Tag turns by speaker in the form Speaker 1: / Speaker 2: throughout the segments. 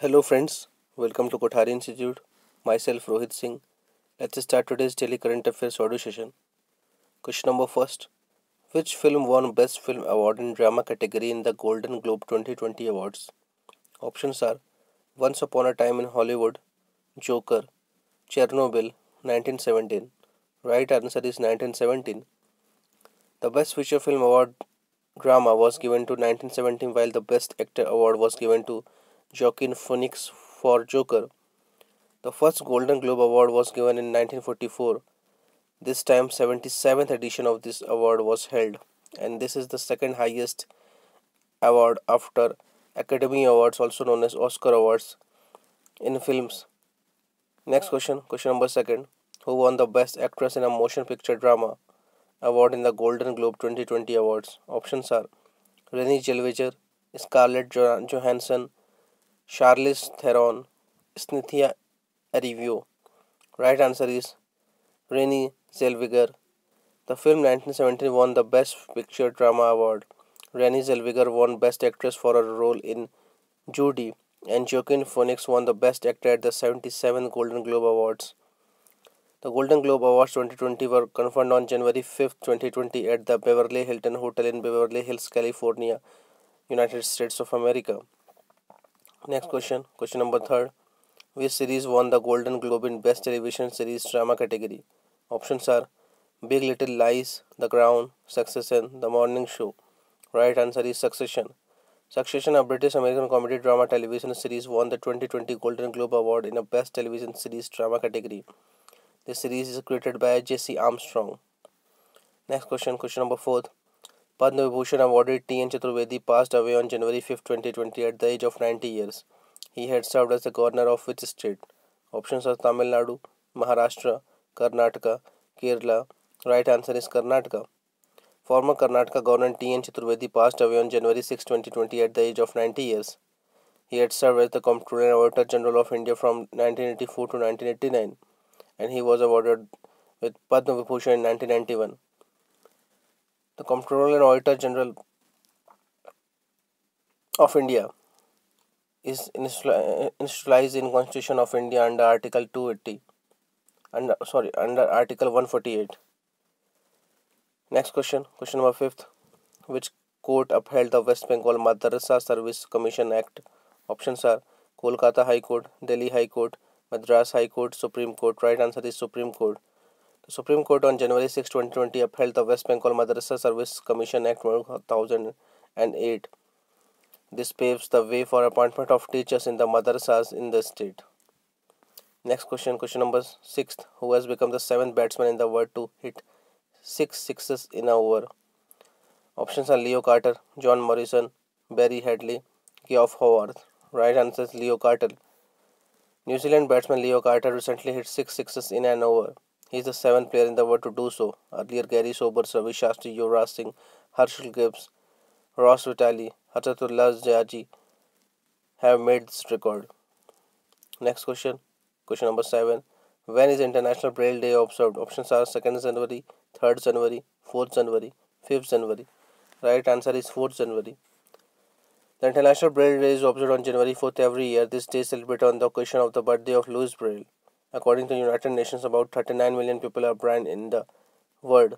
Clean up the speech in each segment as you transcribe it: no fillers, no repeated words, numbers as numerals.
Speaker 1: Hello friends, welcome to Kothari Institute. Myself Rohit Singh. Let's start today's daily current affairs audio session. Question number first. Which film won Best Film Award in Drama category in the Golden Globe 2020 awards? Options are Once Upon a Time in Hollywood, Joker, Chernobyl, 1917. Right answer is 1917. The Best Feature Film Award drama was given to 1917 while the Best Actor Award was given to Joaquin Phoenix for Joker. The first Golden Globe Award was given in 1944. This time 77th edition of this award was held, and this is the second highest award after Academy Awards, also known as Oscar Awards, in films. Next question number second. Who won the Best Actress in a Motion Picture Drama award in the Golden Globe 2020 awards? Options are Renée Zellweger, Scarlett Johansson, Charlize Theron, Cynthia Erivo. Right answer is Renée Zellweger. The film 1917 won the Best Picture Drama Award. Renée Zellweger won Best Actress for her role in Judy, and Joaquin Phoenix won the Best Actor at the 77th Golden Globe Awards. The Golden Globe Awards 2020 were conferred on January 5, 2020 at the Beverly Hilton Hotel in Beverly Hills, California, United States of America. Next question number third. Which series won the Golden Globe in Best Television Series Drama category? Options are Big Little Lies, The Crown, Succession, The Morning Show. Right answer is Succession. Succession, a British American comedy drama television series, won the 2020 Golden Globe Award in a Best Television Series Drama category. This series is created by Jesse Armstrong. Next question number fourth. Padma Vibhushan awarded T.N. Chaturvedi passed away on January 5, 2020 at the age of 90 years. He had served as the governor of which state? Options are Tamil Nadu, Maharashtra, Karnataka, Kerala. Right answer is Karnataka. Former Karnataka Governor T.N. Chaturvedi passed away on January 6, 2020 at the age of 90 years. He had served as the Comptroller and Auditor General of India from 1984 to 1989, and he was awarded with Padma Vibhushan in 1991. The Comptroller and Auditor General of India is institutionalized in Constitution of India under Article 280, under Article 148. Next question number fifth. Which court upheld the West Bengal Madrasa Service Commission Act? Options are Kolkata High Court, Delhi High Court, Madras High Court, Supreme Court. Right answer is Supreme Court. The Supreme Court on January 6, 2020 upheld the West Bengal Madrasa Service Commission Act 2008. This paves the way for appointment of teachers in the madrasas in the state. Next question number sixth. Who has become the seventh batsman in the world to hit 6 sixes in a over? Options are Leo Carter, John Morrison, Barry Hadley, Geoff Howard. Right answer is Leo Carter. New Zealand batsman Leo Carter recently hit 6 sixes in an over. He is the seventh player in the world to do so. Earlier, Gary Sobers, Ravi Shastri, Yuvraj Singh, Harshal Gibbs, Ross Vitale, Harshatullah Jaji have made this record. Next question number 7. When is International Braille Day observed? Options are 2nd January, 3rd January, 4th January, 5th January. Right answer is 4th January. The International Braille Day is observed on January 4th every year. This day is celebrated on the occasion of the birthday of Louis Braille. According to the United Nations, about 39 million people are blind in the world.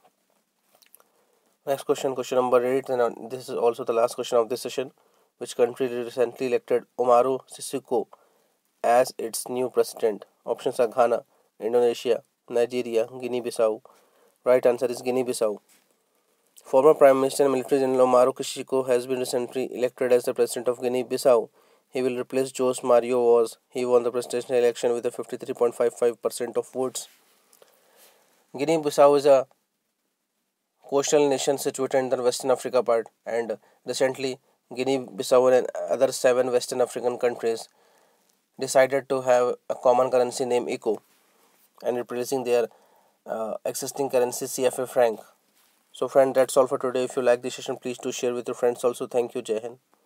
Speaker 1: Next question number 8, and this is also the last question of this session. Which country recently elected Umaru Sissoco as its new president? Options are Ghana, Indonesia, Nigeria, Guinea-Bissau. Right answer is Guinea-Bissau. Former Prime Minister and Military General Umaru Sissoco has been recently elected as the president of Guinea-Bissau. He will replace Jose Mario Vaz. He won the presidential election with a 53.55% of votes. Guinea-Bissau is a coastal nation situated in the Western Africa part, and recently Guinea-Bissau and other 7 Western African countries decided to have a common currency named ECO and replacing their existing currency CFA franc. So friend, that's all for today. If you like this session, please do share with your friends also. Thank you. Jai Hind.